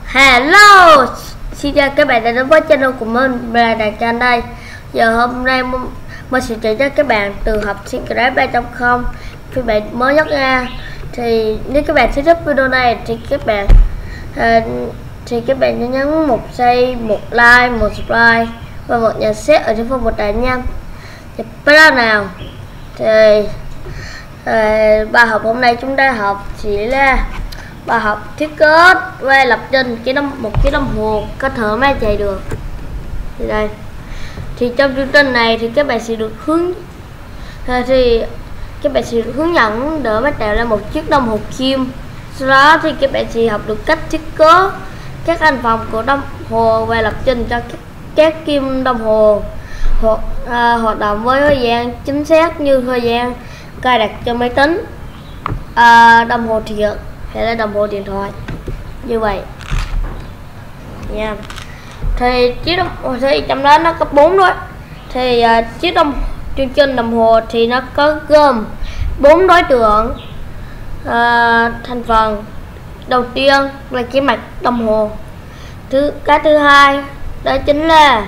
Hello, xin chào các bạn đã đến với channel của mình là Đạt Tranh đây. Giờ hôm nay mình sẽ chỉ cho các bạn từ học Minecraft 3.0 phiên bản mới nhất nha. Thì nếu các bạn thích video này thì các bạn nhớ nhấn một share, một like, một subscribe và một nhận xét ở trên phần mô tả nha. Thì bắt đầu nào. Thì bài học hôm nay chúng ta học chỉ là bài học thiết kế và lập trình một cái đồng hồ có thể máy chạy được. Thì đây, thì trong chương trình này thì các bạn sẽ được hướng dẫn để bắt tạo ra một chiếc đồng hồ kim. Sau đó thì các bạn sẽ học được cách thiết kế các thành phần của đồng hồ và lập trình cho các kim đồng hồ hoạt động với thời gian chính xác như thời gian cài đặt cho máy tính, đồng hồ thiệt hay là đồng hồ điện thoại như vậy nha. Thì chiếc đồng hồ thì trong đó nó có 4 thôi. Thì chương trình đồng hồ thì nó có gồm 4 đối tượng thành phần. Đầu tiên là cái mặt đồng hồ, cái thứ hai đó chính là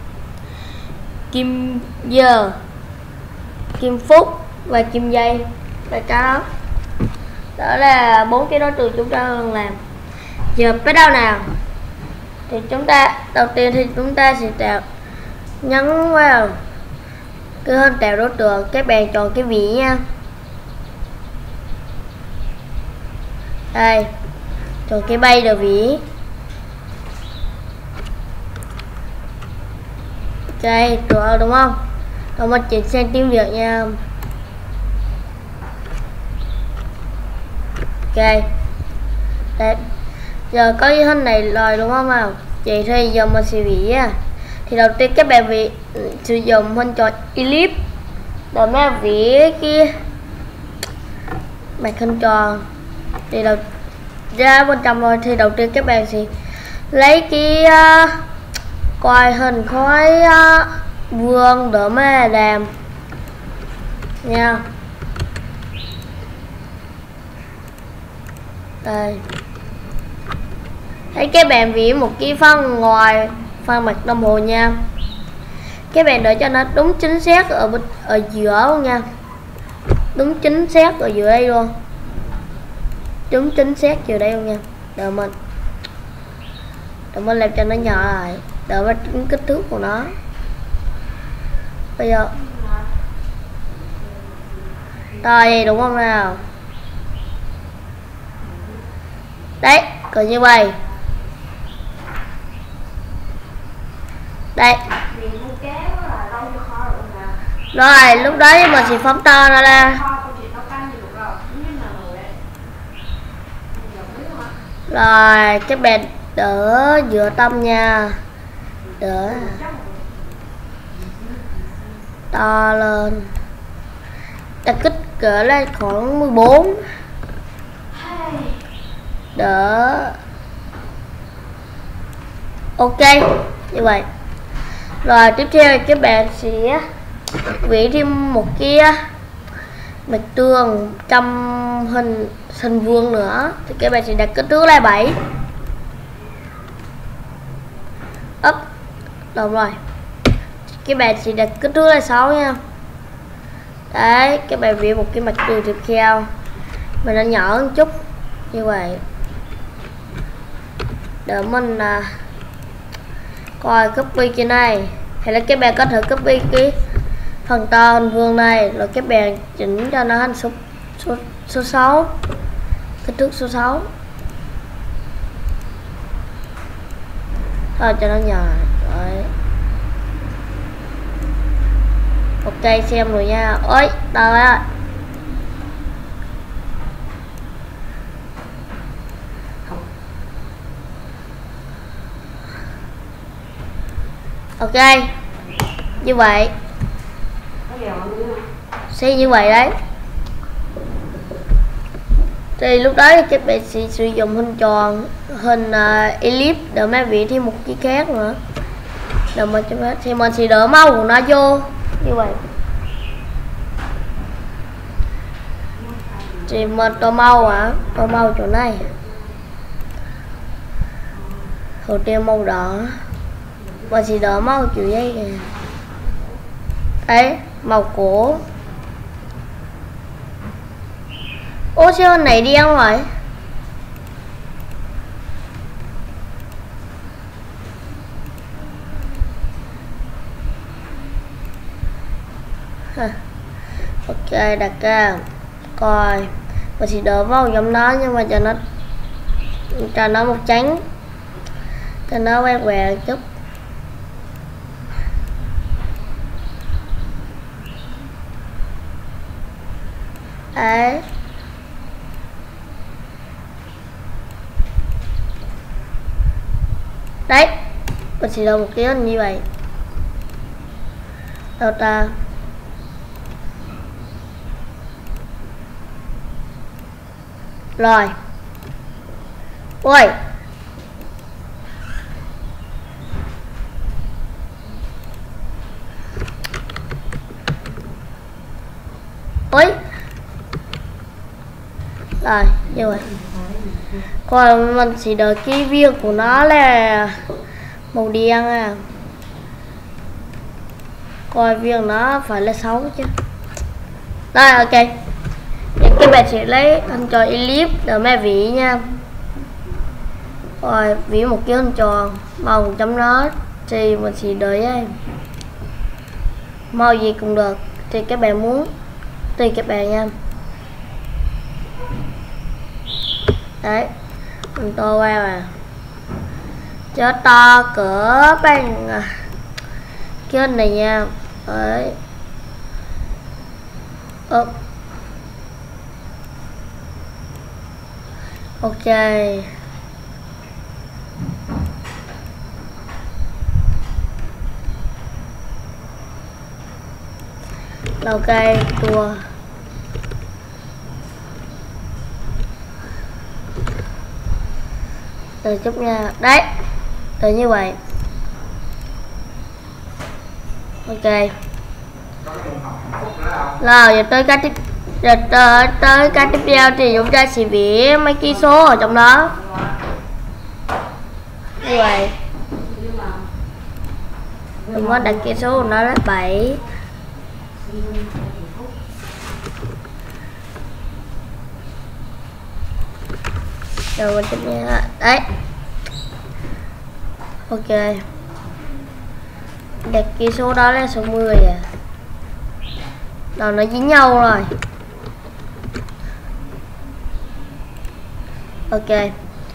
kim giờ, kim phút và kim giây. Là cái đó là 4 cái đối tượng chúng ta đang làm. Giờ bắt đầu nào. Thì đầu tiên thì chúng ta sẽ nhấn vào cái hình tạo đối tượng, các bạn chọn cái vỉ nha. Đây, chọn cái bay được vỉ. Ok, được đúng không? Rồi mình chuyển sang tiếng Việt nha. Ok, đấy, giờ có cái hình này rồi đúng không nào? Vậy thì giờ mình sẽ vỉ á. Thì đầu tiên các bạn sử dụng hình tròn ellipse để mà vỉ cái mặt hình tròn. Thì ra bên trong rồi thì đầu tiên các bạn sẽ lấy cái coi hình khối vuông để mà làm nha. Đây, thấy các bạn vỉ một cái phần ngoài phần mặt đồng hồ nha. Các bạn để cho nó đúng chính xác ở giữa luôn nha, đúng chính xác ở giữa đây luôn, đúng chính xác giữa đây luôn nha. Để mình làm cho nó nhỏ lại để mà tính kích thước của nó. Bây giờ rồi đúng không nào? Đấy, còn như vậy. Đây. Rồi, lúc đó thì mình sẽ phóng to ra ra. Rồi, các bạn đỡ giữa tâm nha. Đỡ to lên. Ta kích cỡ lên khoảng 14. Đỡ. Ok, như vậy. Rồi tiếp theo các bạn sẽ vẽ thêm một cái mặt tường trong hình vuông nữa. Thì các bạn sẽ đặt kích thước là 7. Đúng rồi. Các bạn sẽ đặt kích thước là 6 nha. Đấy, các bạn vẽ một cái mặt tường tiếp theo mình nó nhỏ hơn chút như vậy. Để mình coi copy cái này, hay là các bạn có thể copy cái phần to hình vuông này rồi các bạn chỉnh cho nó thành số 6, kích thước số 6 thôi cho nó nhỏ. Đấy, ok, xem rồi nha. Ôi đâu á. Ok, như vậy sẽ như vậy đấy. Thì lúc đó thì các bạn sẽ sử dụng hình tròn, hình ellipse để mà vẽ thêm một cái khác nữa. Để mà thì mình sẽ đỡ màu của nó vô như vậy. Thì mình tô màu tô màu chỗ này. Hồ tiêu màu đỏ và chỉ đỏ màu kiểu dây kìa. Đấy, màu cổ. Ô xe bên này đi ăn rồi. Ok, đặt ra coi và chỉ đỡ màu giống nó nhưng mà cho nó một trắng, cho nó quay quẹo chút. Đấy, đấy, mình chỉ đỡ một cái như vậy. Đâu ta? Rồi. Ui. Ui. Rồi, như vậy. Còn mình chỉ đợi cái viên của nó là màu đen à. Coi viên nó phải là 6 chứ. Rồi, ok. Các bạn sẽ lấy hình tròn ellipse để mẹ vỉ nha. Rồi vỉ một cái hình tròn màu chấm nó thì mình sẽ đợi ấy. Màu gì cũng được thì các bạn muốn, tùy các bạn nha. Đấy, mình to qua mà cho to cỡ bằng cái hình này nha. Đấy. Ok. Ok, tua. Từ chút nha. Đấy. Từ như vậy. Ok. Rồi giờ tới cái tiếp tới cái tiếp theo thì chúng ta sẽ vẽ mấy ký số ở trong đó như vậy. Mình có đặt ký số của nó là 7. Rồi mình tiếp nha. Đấy. Ok. Đặt ký số đó là số 10 à. Rồi nó dính nhau rồi. Ok.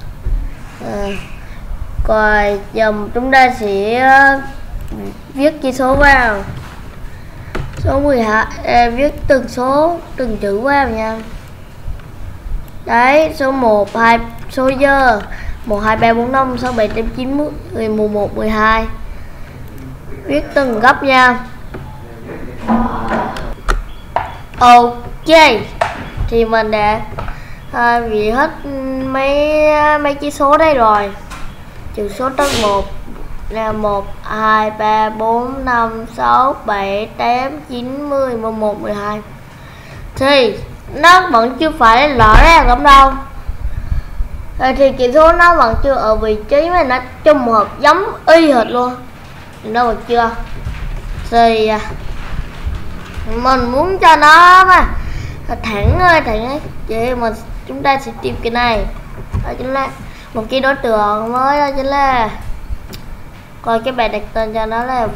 Rồi giờ chúng ta sẽ viết ký số vào. Số 12 viết từng số, từng chữ vào nha. Đấy, số 1 2 số giờ 1 2 3 4 5 6 7 8 9 10 11 12. Viết từng gấp nha. Ok. Thì mình đã viết hết mấy chỉ số đây rồi. Chữ số tất 1 là 1 2 3 4 5 6 7 8 9 10 11 12. Thì nó vẫn chưa phải rõ ràng lắm đâu. Thì chỉ số nó vẫn chưa ở vị trí mà nó trùng hợp giống y hệt luôn. Đâu được chưa? Thì mình muốn cho nó mà thẳng ấy vậy mà chúng ta sẽ tìm cái này. Đó chính là một cái đối tượng mới, đó chính là coi các bạn đặt tên cho nó là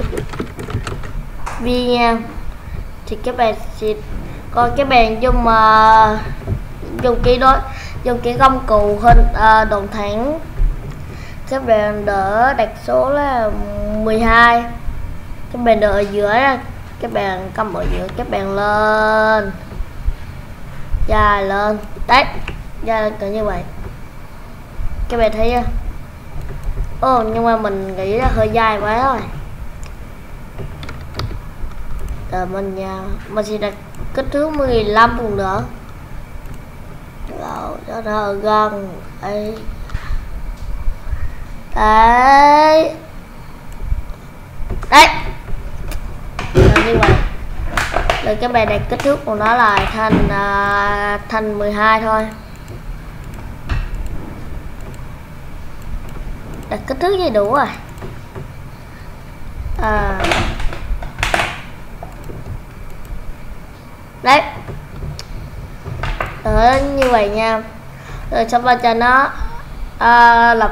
V nha. Thì các bạn sẽ coi các bạn dùng cái công cụ hình đoạn thẳng. Các bạn đỡ đặt số là 12. Các bạn đỡ ở giữa ra, các bạn cầm ở giữa, các bạn lên dài lên. Đấy, dài lên cỡ như vậy. Các bạn thấy chưa? Nhưng mà mình nghĩ là hơi dài quá rồi. Mình sẽ đặt kích thước 15 cũng được. Rồi, cho nó gần. Đấy. Đấy. Đấy. Rồi như vậy. Rồi các bạn đặt kích thước của nó lại thành 12 thôi. đặt kích thước gì đủ rồi. Đấy, như vậy nha. Rồi xong rồi cho nó lập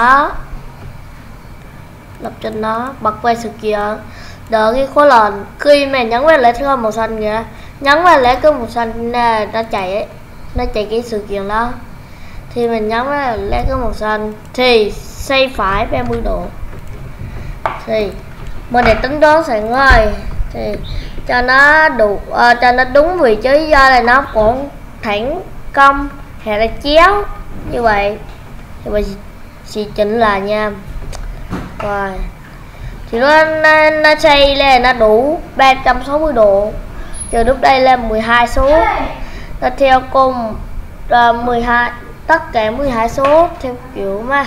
trên nó bật qua sự kiện đỡ cái khối lệnh. Khi mà nhấn vào lấy cái màu xanh kìa, nhấn vào lấy cái màu xanh nó chạy ấy, nó chạy cái sự kiện đó, thì mình nhấn vào lấy cái màu xanh thì xoay phải 30 độ. Thì mình để tính toán sẵn rồi thì cho nó đủ cho nó đúng vị trí, do là nó cũng thẳng cong hay là chéo như vậy thì mình sẽ chỉnh lại nha. Rồi thì nó xoay lên nó đủ 360 độ. Giờ lúc đây là 12 số, nó theo cùng 12 tất cả 12 số theo kiểu mà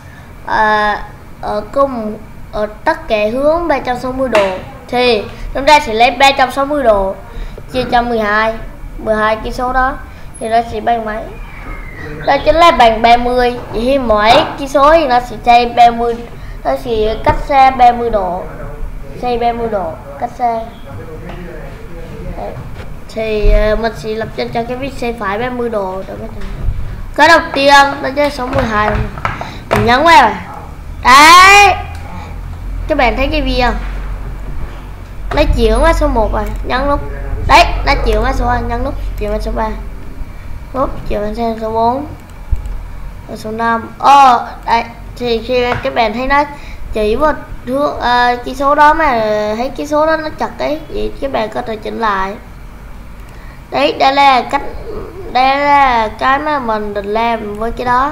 ở cùng ở tất cả hướng 360 độ thì chúng ta sẽ lấy 360 độ chia cho 12 cái số đó thì nó sẽ bằng mấy? Đó chính là bằng 30. Vậy thì mỗi cái số thì nó sẽ xoay 30, nó sẽ cách xa 30 độ, xoay 30 độ cách xa. Đấy. Thì mình sẽ lập trên cho cái vít xoay phải 30 độ rồi mới thành. Cái đầu tiên đó chính là số 12, mình nhấn vào rồi. Đấy, các bạn thấy cái gì không? Nó chuyển qua số 1 rồi, nhấn nút. Đấy, nó chuyển qua số 2, nhấn nút, chuyển qua số 3. Nút chuyển qua số 4, số 5. Đấy, thì khi các bạn thấy nó chỉ một hướng cái số đó mà thấy cái số đó nó chật ấy, vậy các bạn có thể chỉnh lại. Đấy, đây là cái mà mình định làm với cái đó.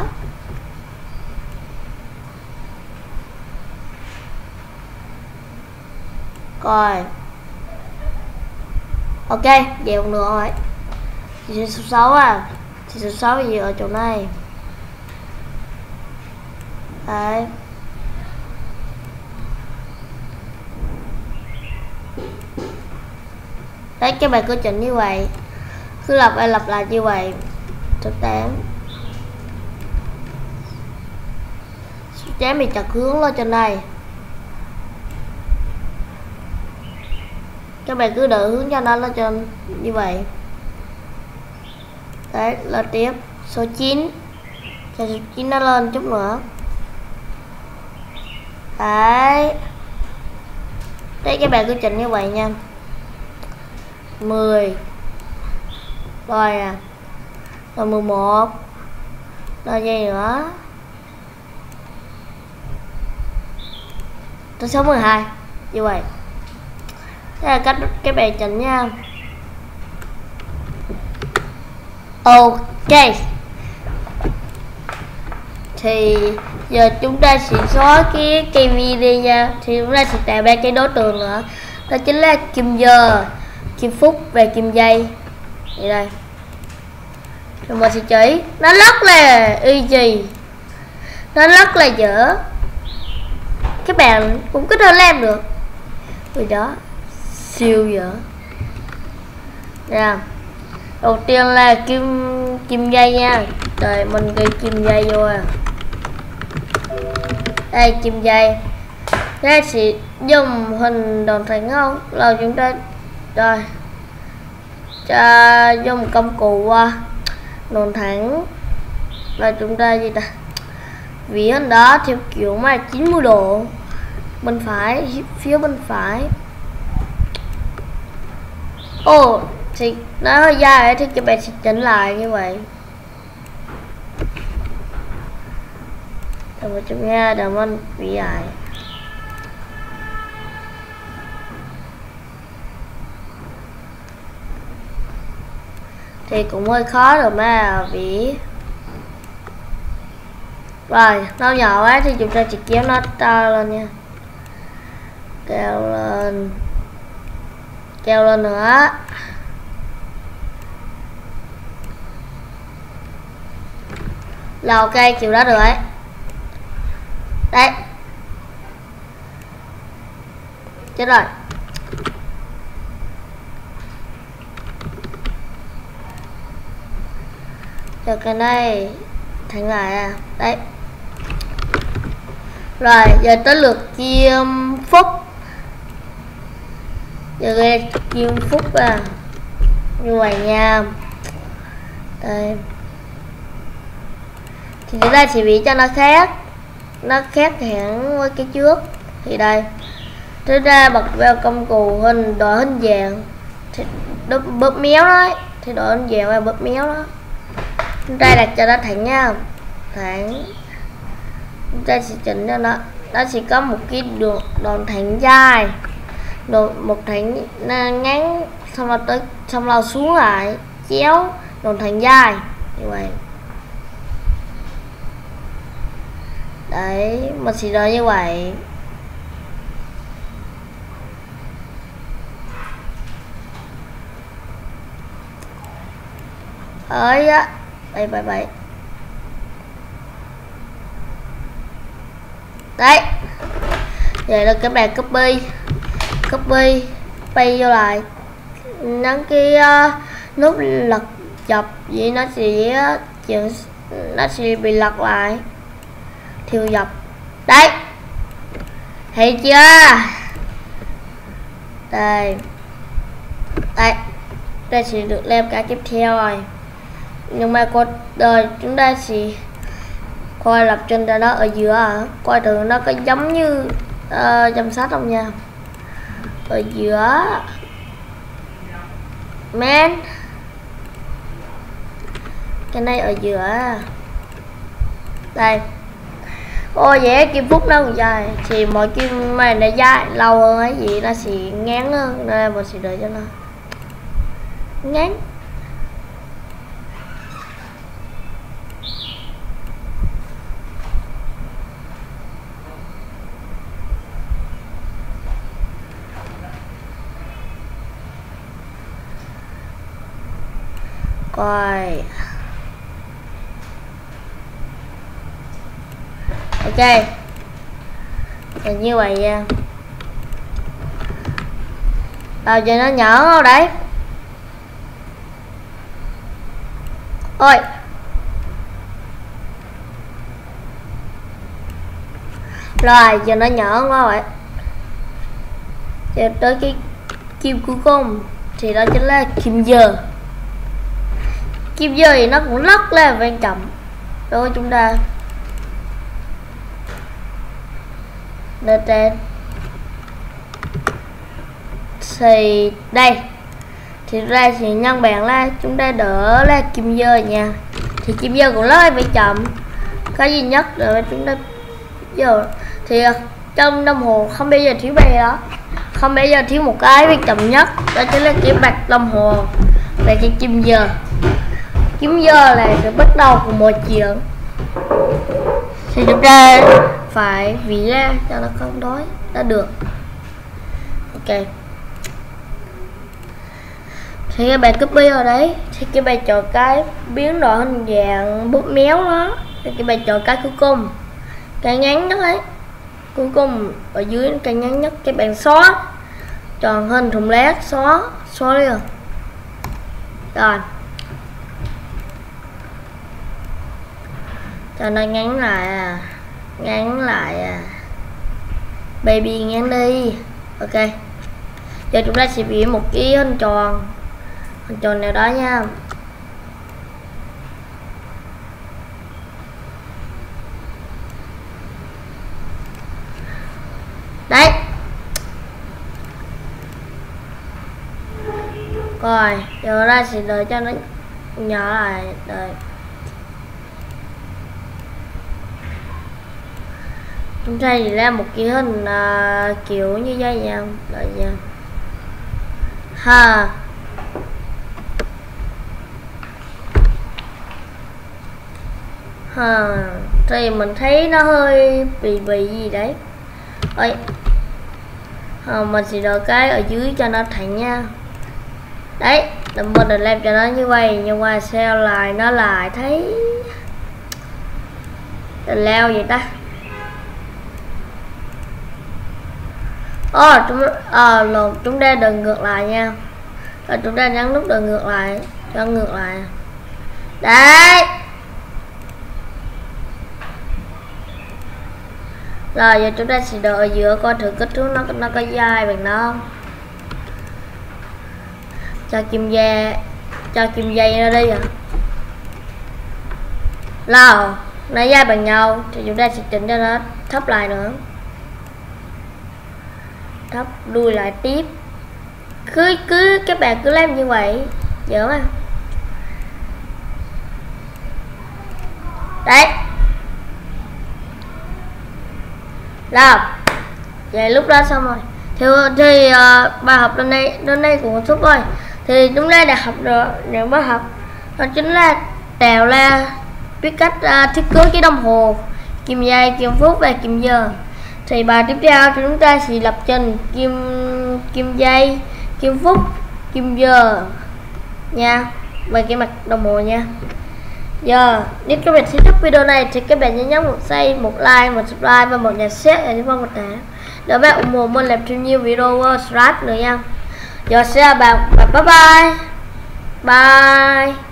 Rồi ok, dèo nữa rồi. Thì số 6 thì số 6 gì ở chỗ này. Đấy, đấy các bạn cứ chỉnh như vậy, cứ lặp lại như vậy. Số 8 mình chặt hướng lên trên này, các bạn cứ đợi hướng cho nó lên trên như vậy. Đấy, lên tiếp số 9 cho số 9 nó lên chút nữa. Đấy, các bạn cứ chỉnh như vậy nha. 10 rồi rồi 11 rồi gì nữa, tới số 12 như vậy. Đây là cách các bạn chỉnh nha. Ok, thì giờ chúng ta sẽ xóa cái cây vi đi nha. Thì chúng ta sẽ tạo ra cái đối tượng nữa, đó chính là kim giờ, kim phút và kim giây. Vậy đây, rồi mình sẽ chỉ nó rất là easy, nó rất là dở, các bạn cũng có thể làm được. Rồi đó, siêu dở. Nè, đầu tiên là kim dây nha. Rồi mình ghi kim dây vô đây, kim dây. Thế sẽ dùng hình đòn thẳng không? Rồi chúng ta rồi cho dùng công cụ đòn thẳng, và chúng ta gì ta, vỉ hình đó theo kiểu mà 90 độ bên phải, phía bên phải. Thì nó hơi dài thì các bạn sẽ chỉnh lại như vậy. Rồi chúng ta để mình vỉ dài. Thì cũng hơi khó rồi mà vỉ. Rồi, nó nhỏ quá thì chúng ta chỉ kéo nó to lên nha. Kéo lên nữa. Là ok, kiểu đó được ấy. Đấy, chết rồi. Cho cái này thành lại đấy. Rồi giờ tới lượt chim phúc. Giờ đây chim phúc à, như vậy nha. Đây thì chúng ta sẽ bị cho nó khác hẳn với cái trước. Thì đây chúng ta bật vào công cụ hình đổi hình dạng thì bóp méo đấy, thì đổi hình dạng và bóp méo đó. Chúng ta đặt cho nó thẳng nha, thẳng. Chúng ta sẽ chỉnh cho nó sẽ có một cái đường đòn thẳng dài, một thẳng ngắn, xong rồi xuống lại chéo, đòn thẳng dài như vậy. Đấy, mình sẽ đợi như vậy. Ấy á, đây vậy. Đấy. Vậy là các bạn copy paste vô lại. Nhấn cái nút lật dọc vậy nó sẽ bị lật lại theo dọc. Đấy, thấy chưa? Đây sẽ được làm cái tiếp theo rồi. Nhưng mà chúng ta sẽ coi lập trình cho nó ở giữa, coi thử nó có giống như trong sách không nha. Ở giữa man, cái này ở giữa đây. Ô dễ kim phúc nó còn dài thì mọi kim này nó dài lâu hơn ấy gì, nó sẽ ngắn hơn nên mình sẽ đợi cho nó ngắn. Coi ok là như vậy nha. Bao giờ nó nhỏ không đấy. Ôi rồi giờ nó nhỏ quá rồi. Giờ tới cái kim cuối cùng thì đó chính là kim giờ. Kim giờ thì nó cũng rất là quan trọng đối với chúng ta. Lên trên thì đây thì ra thì nhân bản là chúng ta đỡ là kim giờ nha. Thì kim giờ cũng rất là quan trọng. Cái duy nhất để chúng ta giờ thì trong đồng hồ không bao giờ thiếu bài đó, không bao giờ thiếu một cái quan trọng nhất, đó chính là cái bạc đồng hồ và cái kim giờ. Kim giờ là sự bắt đầu của mọi chuyện, thì chúng ta phải viết ra cho nó không đói đã được. Ok, thì các bạn copy ở đấy thì các bạn chọn cái biến đổi hình dạng bút méo đó, thì các bạn chọn cái cuối cùng, cái ngắn nhất ấy, cuối cùng ở dưới cái ngắn nhất, các bạn xóa, chọn hình thùng lát, xóa đi rồi. Cho nó ngắn lại baby ngắn đi. Ok, giờ chúng ta sẽ biến một cái hình tròn nào đó nha. Đấy rồi, giờ ra sẽ đợi cho nó nhỏ lại. Đợi chúng ta thì ra một cái hình kiểu như vậy nha. Đợi nha ha. Thì mình thấy nó hơi bị gì đấy. Ôi, mình sẽ đợi cái ở dưới cho nó thẳng nha. Đấy, mình định làm cho nó như vậy, nhưng mà sao lại nó lại thấy leo vậy ta. Chúng ta đừng ngược lại nha. Rồi chúng ta nhấn nút đừng ngược lại, cho ngược lại. Đấy. Rồi giờ chúng ta sẽ đợi ở giữa coi thử kích thước nó có dai bằng nó không. Cho kim dây nó đi à. Rồi nó dai bằng nhau thì chúng ta sẽ chỉnh cho nó thấp lại nữa, thấp đuôi lại tiếp. Các bạn cứ làm như vậy dở mà. Đấy. Rồi vậy lúc đó xong rồi thì bài học đến đây cũng kết thúc rồi. Thì chúng ta đã học được những bài học đó chính là tạo ra, biết cách thiết kế cái đồng hồ, kim giây, kim phút và kim giờ. Thì bài tiếp theo thì chúng ta sẽ lập trình kim giây, kim phút, kim giờ nha, về cái mặt đồng hồ nha. Giờ nếu các bạn thích video này thì các bạn nhớ một like, một subscribe và một nhà share ở những một tả để bạn ủng hộ mình làm thêm nhiều video subscribe nữa nha. Giờ sẽ là bạn, bye bye.